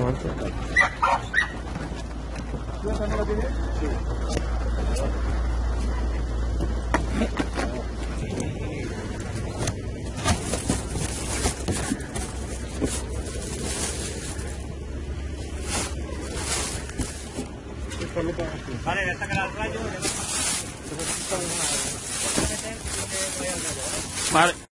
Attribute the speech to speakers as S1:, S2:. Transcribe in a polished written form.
S1: ¿Tú esa no la tienes? Sí.
S2: Vale, le saca el rayo.
S3: Vale.